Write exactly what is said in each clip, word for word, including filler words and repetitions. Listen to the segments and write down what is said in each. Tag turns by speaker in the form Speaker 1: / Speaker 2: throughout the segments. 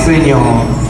Speaker 1: Señor.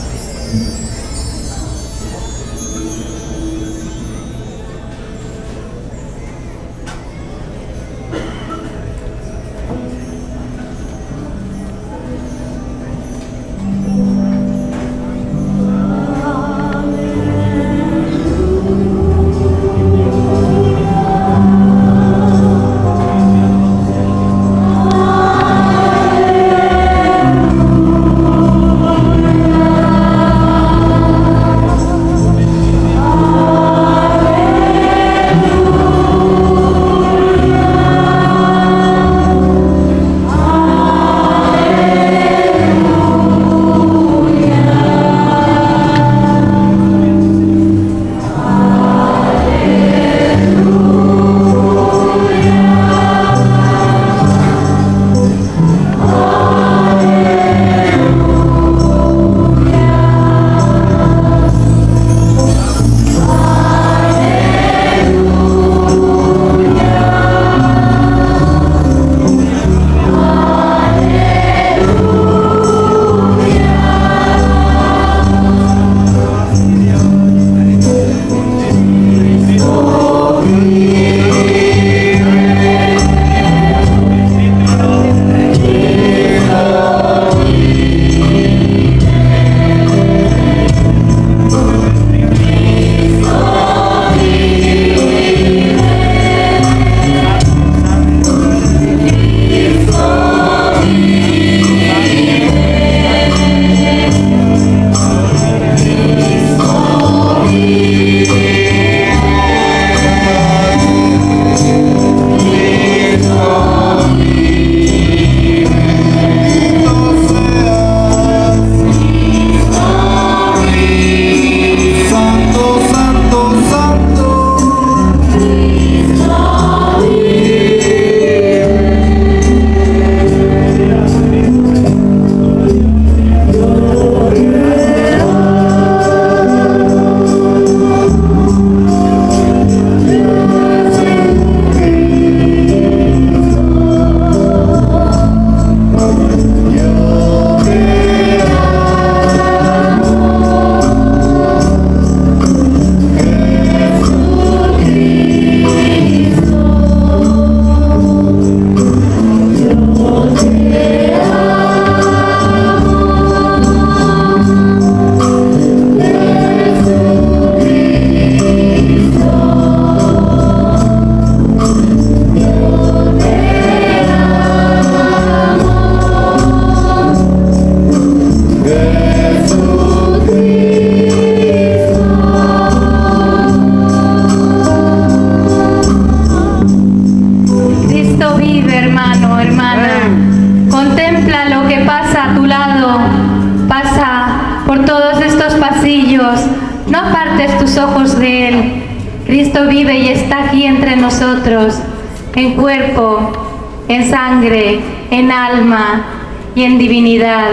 Speaker 2: No apartes tus ojos de Él. Cristo vive y está aquí entre nosotros, en cuerpo, en sangre, en alma y en divinidad.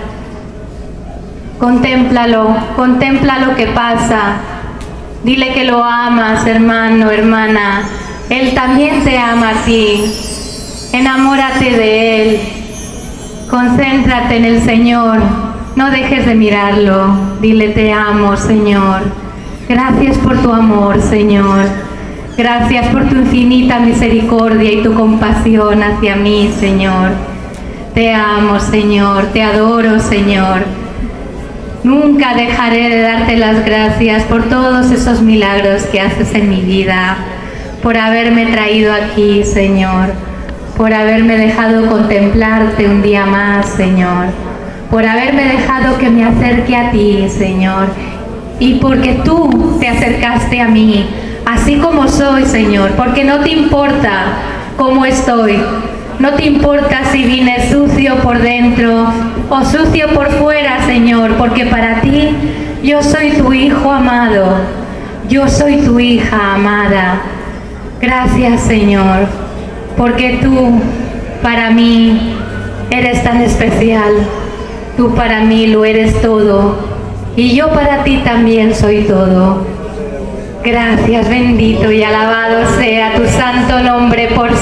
Speaker 2: Contémplalo, contempla lo que pasa. Dile que lo amas, hermano, hermana. Él también te ama a ti. Enamórate de Él. Concéntrate en el Señor. No dejes de mirarlo. Dile: te amo, Señor. Gracias por tu amor, Señor. Gracias por tu infinita misericordia y tu compasión hacia mí, Señor. Te amo, Señor. Te adoro, Señor. Nunca dejaré de darte las gracias por todos esos milagros que haces en mi vida, por haberme traído aquí, Señor, por haberme dejado contemplarte un día más, Señor, por haberme dejado que me acerque a ti, Señor, y porque tú te acercaste a mí, así como soy, Señor, porque no te importa cómo estoy. No te importa si vine sucio por dentro o sucio por fuera, Señor, porque para ti yo soy tu hijo amado, yo soy tu hija amada. Gracias, Señor, porque tú para mí eres tan especial, tú para mí lo eres todo y yo para ti también soy todo. Gracias, bendito y alabado sea tu santo nombre por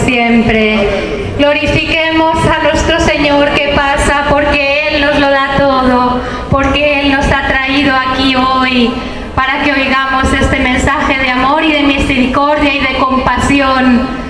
Speaker 2: siempre. Glorifiquemos a nuestro Señor que pasa, porque Él nos lo da todo. porque Él nos ha traído aquí hoy para que oigamos este mensaje de amor y de misericordia y de compasión